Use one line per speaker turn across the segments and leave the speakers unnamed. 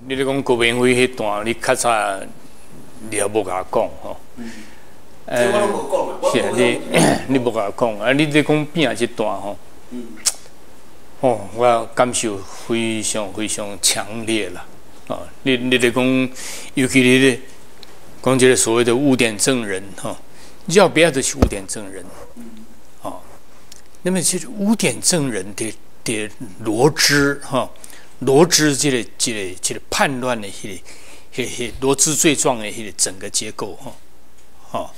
你咧讲郭明辉迄段，你较早你也无甲我讲吼。
我拢无讲啊，
是你无甲我讲啊？你咧讲变这段吼，哦，我感受非常非常强烈啦。哦，你咧讲，尤其你咧讲这个所谓的污点证人哈，要不要就是污点证人？哦，那么这个污点证人的罗织哈。罗织这个叛乱的迄罗织罪状的迄个整个结构哈，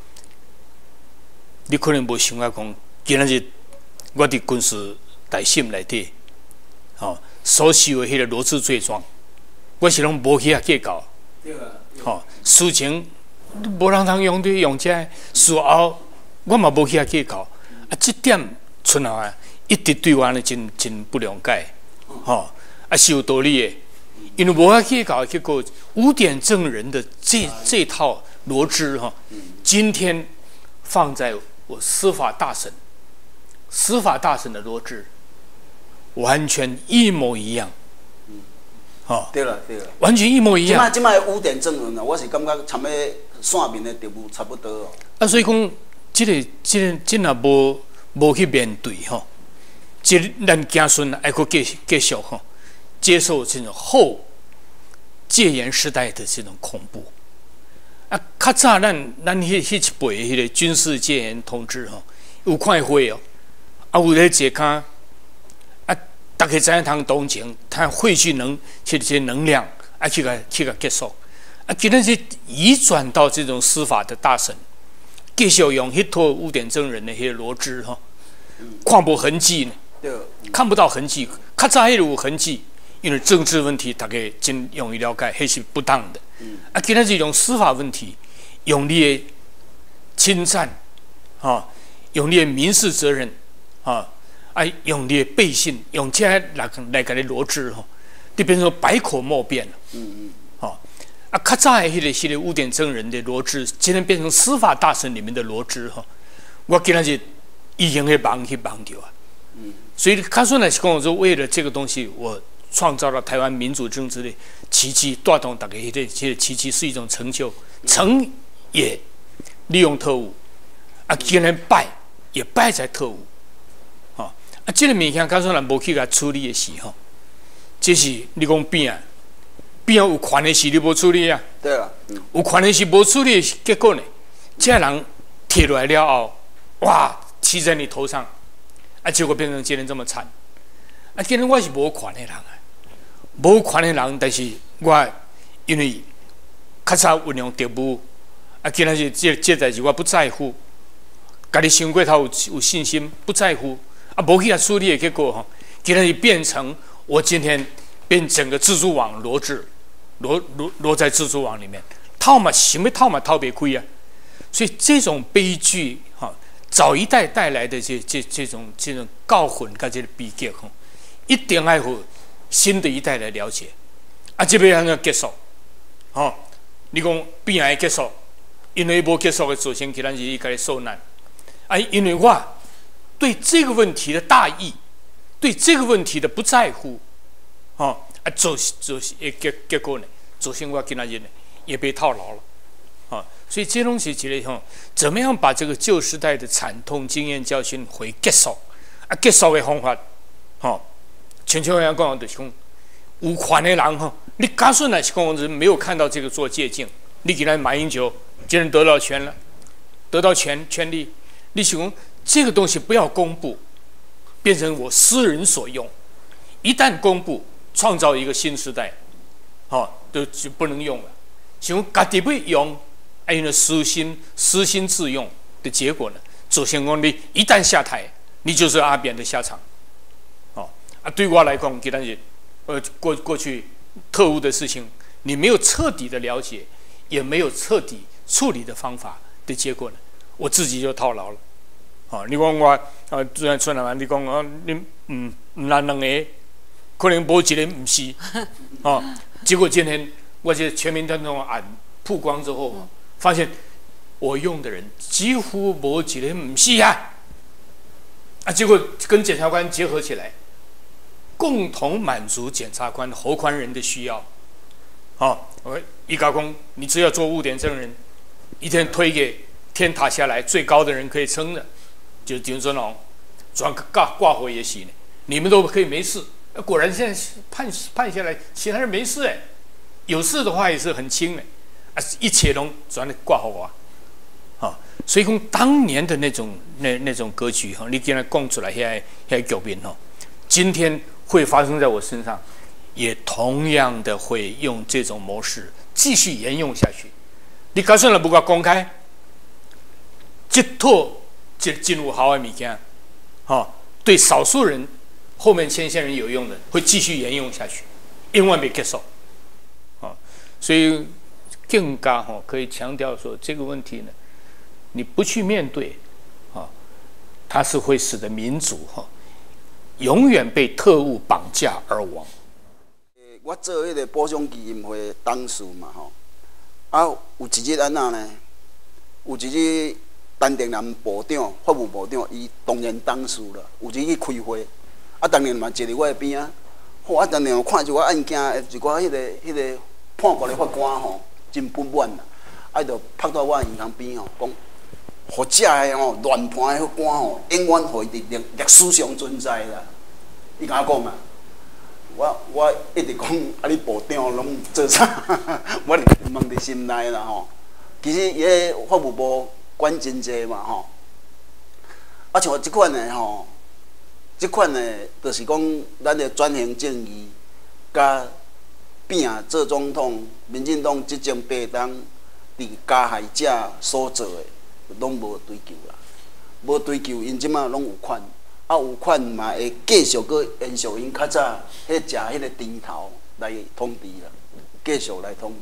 你可能无想到讲，今仔日我伫军事大审内底，所受的迄个罗织罪状，我是拢无去计较，事情无人通用这，事后我嘛无去计较，啊，这点村后啊，一直对我呢真不谅解，是有道理的，因为我去搞结果污点证人的这套罗织今天放在我司法大审的罗织，完全一模一样。
对了，
完全一模一样。
即摆污点证人啊，我是感觉参个线面的题目差不多哦。
啊，所以讲，这若无去面对咱子孙还可继续接受这种后戒严时代的这种恐怖啊！较早咱迄一辈迄个军事戒严统治有看会哦，啊有咧坐骹啊，大家知影通同情，他汇聚这些能量啊去个结束啊，今天是移转到这种司法的大审，继续用迄套污点证人的迄个罗织看无痕迹呢，看不到痕迹，较早迄有痕迹。因为政治问题，大家真容易了解，那是不当的。今天是用司法问题，用你的侵占，用你的民事责任，用你的背信，用这来给你罗织，就变成百口莫辩了。较早的迄个污点证人的罗织，今天变成司法大审里面的罗织，我今天是已经去忙掉啊。所以他说呢，是讲说为了这个东西，我创造了台湾民主政治的奇迹，带动大家这个奇迹是一种成就，成也利用特务，既然也败在特务，这个物件告诉咱无去甲处理的时候，这是你讲变有权的事你无处理啊，
对啦，
有权的事无处理的结果呢，这人摕来了后，哇，骑在你头上，结果变成今天这么惨，今天我是无权的人啊。无权的人，但是我因为较早运用特务，今仔日这代志我不在乎，家己想过头有信心，不在乎，无去处理的结果今仔日变成我今天变整个蜘蛛网罗在蜘蛛网里面，套嘛想要套嘛套不开啊，所以这种悲剧早一代带来的这种教训跟这个悲剧一定要有新的一代来了解，这边安怎结束？你讲必然结束，因为无结束的造成其他人伊家己受难。因为我对这个问题的大义，对这个问题的不在乎，结果呢，造成我今仔日呢也被套牢了，所以这东西一个怎么样把这个旧时代的惨痛经验教训回结束？结束的方法，像人讲就是讲，有权的人你假设乃是讲是没有看到这个做借鉴，你给他马英九既然得到权了，得到权利，你是讲这个东西不要公布，变成我私人所用，一旦公布，创造一个新时代，就不能用了。想家己要用，因为私心自用的结果呢，首先讲你一旦下台，你就是阿扁的下场。对我来讲，今天过去特务的事情，你没有彻底的了解，也没有彻底处理的方法的结果呢，我自己就套牢了。你讲我孙老板，你讲你唔难两个，可能无一个唔是，结果今天我这全民运动案曝光之后，发现我用的人几乎无一个唔是啊，结果跟检察官结合起来。共同满足检察官侯宽仁的需要， 一高公，你只要做污点证人，一天推给天塌下来最高的人可以撑的，就金正恩，转挂回也行，你们都可以没事。果然现在判下来，其他人没事哎，有事的话也是很轻的，一切都转来挂回啊。所以讲当年的那种格局你今天供出来那局面今天会发生在我身上，也同样的会用这种模式继续沿用下去。你就算了不公开，这套进入好的物件，对少数人后面前些人有用的，会继续沿用下去，永远没结束。所以更加可以强调说，这个问题呢，你不去面对它是会使得民主永远被特务绑架而亡。
我做迄个保障基金会董事嘛有一日安那呢？有一日陈定南部长、法务部长，伊当然董事了，有一日去开会，当然嘛坐伫我的边当然看一个案件，一个迄个判决的法官真不满啦，就拍到我银行边讲。或者的乱判的法官永远互伊伫历史上存在啦。伊甲我讲嘛，我一直讲你部长拢做啥？我问伫心内啦其实伊个法务部管真济嘛像即款的就是讲咱的转型正义，甲拼做总统，民进党执政8年伫加害者所做的。拢无追究啦，无追究，因即马拢有款，有款嘛会继续搁延续因较早食迄个甜头来统治啦，继续来统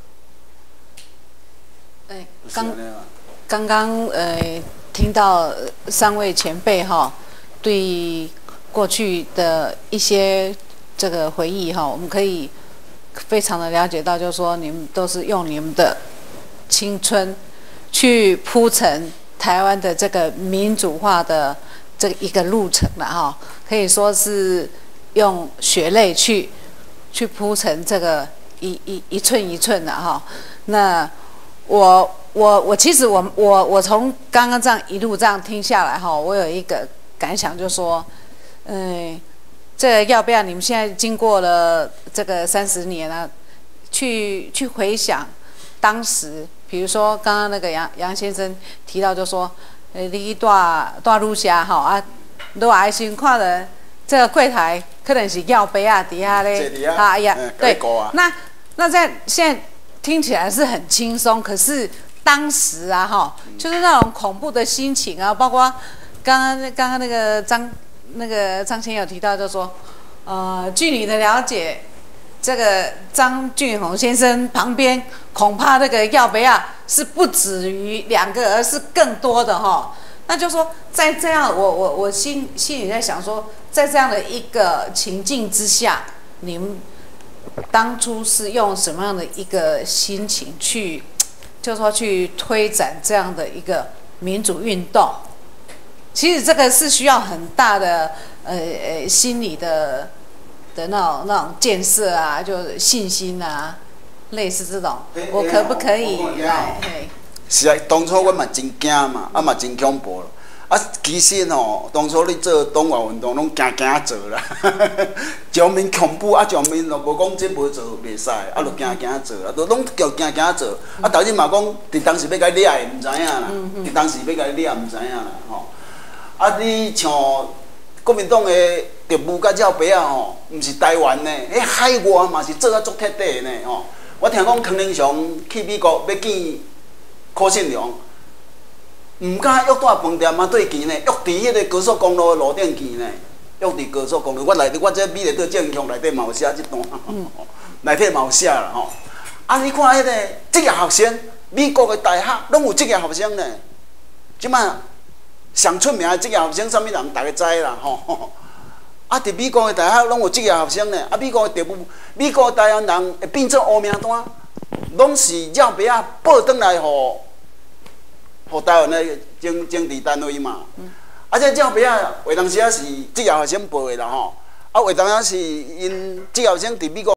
治啦。
刚刚听到3位前辈对过去的一些这个回忆我们可以非常的了解到，就是说你们都是用你们的青春。去铺陈台湾的这个民主化的这一个路程了可以说是用血泪去铺陈这个一寸一寸的那我其实我从刚刚这样一路这样听下来我有一个感想，就是说，这个要不要你们现在经过了这个30年啊，去回想当时。比如说，刚刚那个杨先生提到，就说，你大路下你爱心看的这个柜台可能是药杯底下嘞，对，那现在听起来是很轻松，可是当时就是那种恐怖的心情包括刚刚那个张先有提到，就说，据你的了解。这个张俊宏先生旁边恐怕那个药杯是不止于2个，而是更多的那就说在这样，我心里在想说，在这样的一个情境之下，你们当初是用什么样的一个心情去，就是说去推展这样的一个民主运动？其实这个是需要很大的心理的那种建设就信心类似这种，我可不可以？
是啊，当初我嘛真惊嘛，嘛真恐怖咯。其实当初你做党外运动拢惊做啦，上面恐怖上面就无讲这无做袂使，就惊做啦，就拢叫惊做。头日嘛讲，伫当时要甲你掠的，毋知影啦，伫当时要甲你掠，毋知影啦你像国民党的特务甲照牌毋是台湾的，迄海外嘛是做足彻底的呢我听讲康宁祥去美国要见柯信良，毋敢约蹛饭店对见呢，约伫迄个高速公路的路顶见呢，约伫高速公路。我这美丽岛政向内底嘛有写这段，内底嘛有写啦你看迄个职业学生，美国的大学拢有职业学生呢，即摆上出名的职业学生，啥物人大家知啦伫美国的大学拢有职业学生呢，美国的特务、美国的台湾人会变做乌名单，拢是绕牌报转来互台湾的政治单位嘛。这绕牌有当时是职业学生报的啦有当时是因职业学生伫美国。